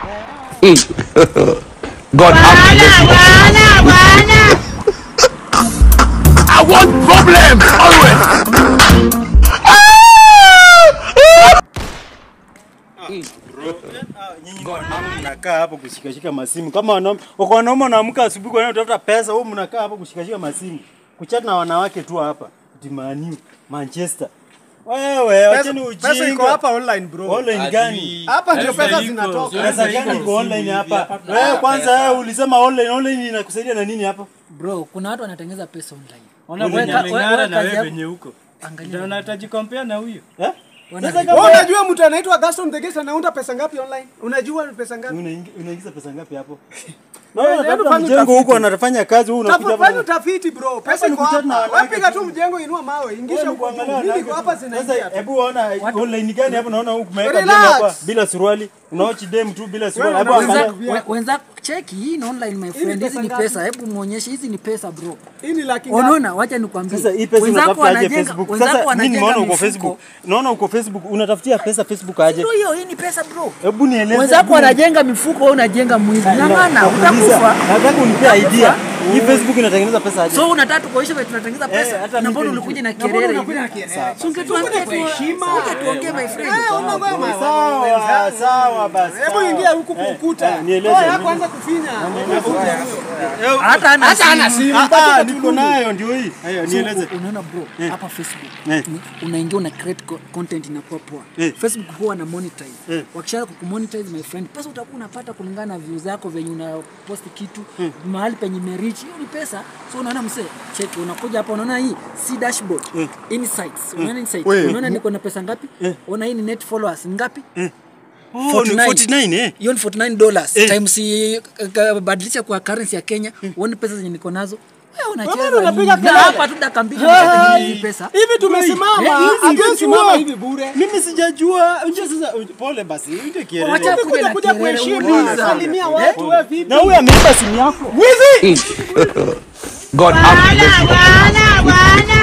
God have mercy. I want problems always. Mnakaa hapo kushikashika masimu kama wanaume. Wanaume wanaamka asubuhi kwa nini utafuta pesa? Wewe mnakaa hapo kushikashika masimu. Kuchat na wanawake tu hapa. Timani, Manchester. Wewe, acheni ujinga. Pesa iko hapa online bro. Online gani? Hapa ndio pesa zinatoka. Pesa gani iko online hapa? Wewe kwanza wewe ulisema online inakusaidia na nini hapa? Bro, kuna watu wanatengeneza pesa online. Unaweka na wewe penye huko. Angalia. Unahitaji compare na huyo. Unajua mtu anaitwa Gaston the Guest anaunda pesa ngapi online? Unajua pesa ngapi? Unaingiza pesa ngapi hapo? Wewe mjengo huko anafanya kazi wewe unakuja hapa. Fanya utafiti bro. Pesa iko hapa. Wapiga tu mjengo inua mawe. Ingisha huko. Nini iko hapa zinaingia. Hebu ona online gani hapo naona huko umeweka dem hapa bila suruali. Unaochi dem tu bila suruali. Hapo angalia. Wenza check hii ni online my friend. Hizi ni pesa. Hebu muonyeshe hizi ni pesa bro. Hii ni laki. Unaona wacha nikwambie. Sasa hii pesa unatafuta aje Facebook? Sasa mimi naona uko Facebook. Naona uko Facebook unatafutia pesa Facebook aje? Hiyo hii ni pesa bro. Hebu nieleze. Wenzako wanajenga mifuko wewe unajenga mwizi. Na maana utakufa. Nataka unipe idea. Hii Facebook inatengeneza pesa aje? So unataka tukoishe wewe tunatengeneza pesa. Na mbona ulikuja na kelele? Ungetuambia tu heshima. Ungetuongea my friend. Sawa basi. Hebu ingia huku kukuta. Nieleze. Kwanza kufinya. Hata ana simu. Niko nayo ndio hii. Nieleze. Unaona bro, hapa Facebook. Unaingia una create content inakuwa poa. Facebook huwa na monetize. Wakisha kumonetize my friend, pesa utakuwa unapata kulingana na views zako venye una post kitu, mahali penye reach, hiyo ni pesa. So unaona mse, check unakuja hapa unaona hii si dashboard, insights. Unaona insights. Unaona niko na pesa ngapi? Unaona hii ni net followers ngapi? 49 hiyo ni $49 times badilisha kwa currency ya Kenya. Uone pesa zenye niko nazo. Wewe unacheza hapa tu dakika mbili hizi pesa. Hivi tumesimama, hatusimama hivi bure. Mimi sijajua. Unje sasa pole basi. Unje kielele. Wacha kuja kuheshimu. Salimia watu wewe vipi? Na huyu ameiba simu yako. Wizi. God have mercy.